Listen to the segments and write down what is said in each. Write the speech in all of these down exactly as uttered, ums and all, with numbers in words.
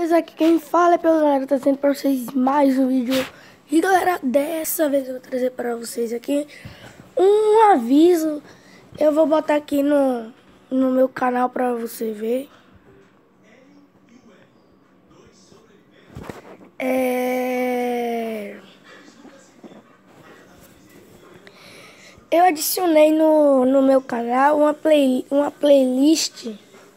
beleza? Aqui quem fala é pelo galera, tá trazendo pra vocês mais um vídeo. E galera, dessa vez eu vou trazer pra vocês aqui um aviso. Eu vou botar aqui no, no meu canal pra você ver. É... Eu adicionei no, no meu canal uma, play, uma playlist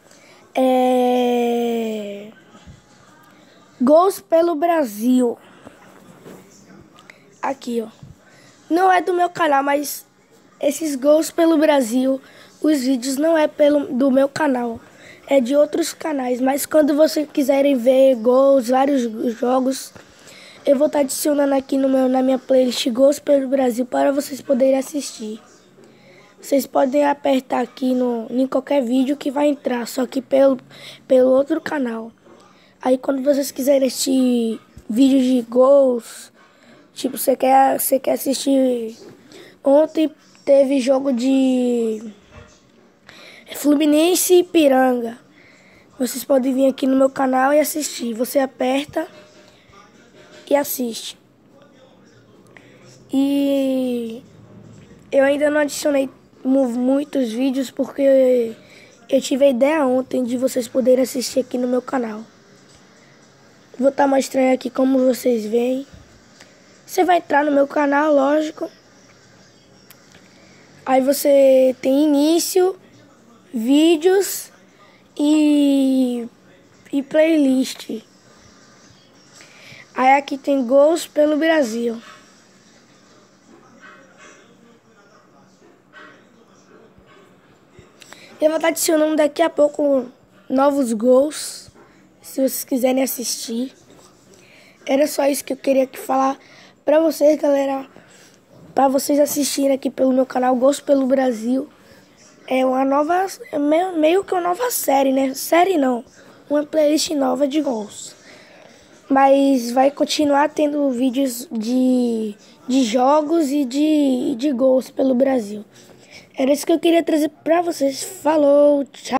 é... Gols pelo Brasil. Aqui, ó. Não é do meu canal, mas esses gols pelo Brasil, os vídeos não é pelo do meu canal, é de outros canais. Mas quando vocês quiserem ver gols, vários jogos, eu vou estar adicionando aqui no meu, na minha playlist Gols pelo Brasil para vocês poderem assistir. Vocês podem apertar aqui no, em qualquer vídeo que vai entrar, só que pelo, pelo outro canal. Aí quando vocês quiserem assistir vídeos de gols, tipo, você quer, você quer assistir... Ontem teve jogo de Fluminense e Ipiranga. Vocês podem vir aqui no meu canal e assistir. Você aperta e assiste. E eu ainda não adicionei muitos vídeos porque eu tive a ideia ontem de vocês poderem assistir aqui no meu canal. Vou estar mostrando aqui como vocês veem. Você vai entrar no meu canal, lógico. Aí você tem início, vídeos e, e playlist. Aí aqui tem gols pelo Brasil. Eu vou estar adicionando daqui a pouco novos gols, se vocês quiserem assistir. Era só isso que eu queria falar pra vocês, galera. Para vocês assistirem aqui pelo meu canal Gols pelo Brasil. É uma nova, é meio, meio que uma nova série, né? Série não, uma playlist nova de gols. Mas vai continuar tendo vídeos de, de jogos e de, de gols pelo Brasil. Era isso que eu queria trazer para vocês. Falou, tchau.